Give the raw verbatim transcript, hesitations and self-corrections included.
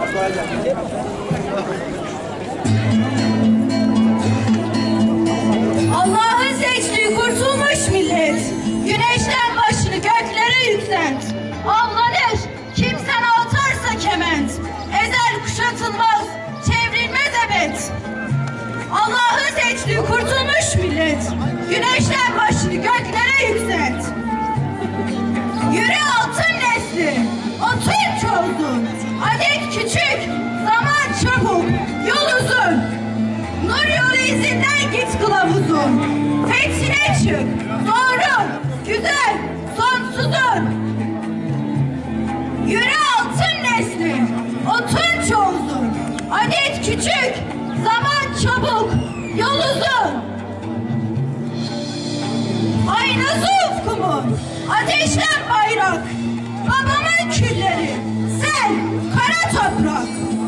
Allah'ın seçtiği kurtulmuş millet. Güneşten başını göklere yükselt. Avlanır, kimsen atarsa kement. Ezel kuşatılmaz, çevrilmez ebed. Allah'ın seçtiği kurtulmuş millet. Güneşten başını göklere yükselt. Yürü altın nesli, otur çoldu. Adet küçük, zaman çabuk, yol uzun. Nur yolu izinden git kılavuzun. Fethine çık, doğru, güzel, sonsuzun. Yürü altın nesli, otur çoldu. Adet küçük, zaman çabuk, yol uzun. Aynası ufkumun, ateşten bayrak. Babamın külleri, sel, kara toprak.